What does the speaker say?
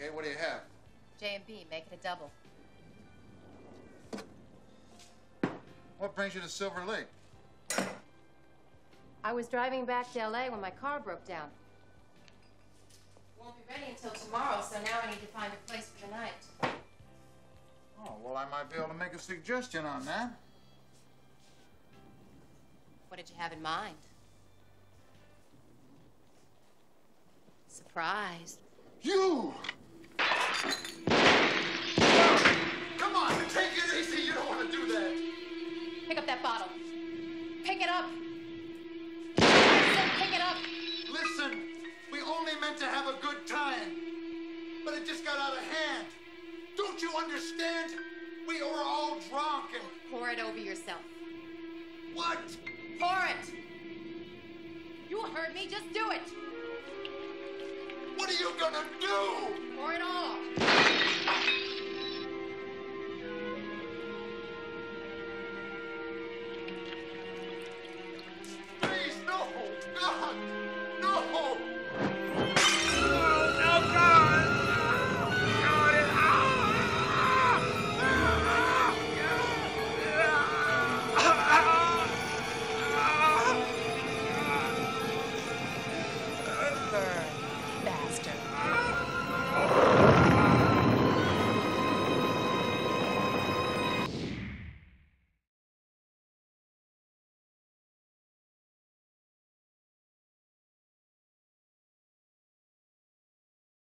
Okay, what do you have? J&B, make it a double. What brings you to Silver Lake? I was driving back to L.A. when my car broke down. Won't be ready until tomorrow, so now I need to find a place for the night. Oh, well, I might be able to make a suggestion on that. What did you have in mind? Surprise. You! Come on, take it easy. You don't want to do that. Pick up that bottle. Pick it up. I said pick it up. Listen, we only meant to have a good time, but it just got out of hand. Don't you understand? We were all drunk and... Pour it over yourself. What? Pour it. You heard me. Just do it. What are you gonna do?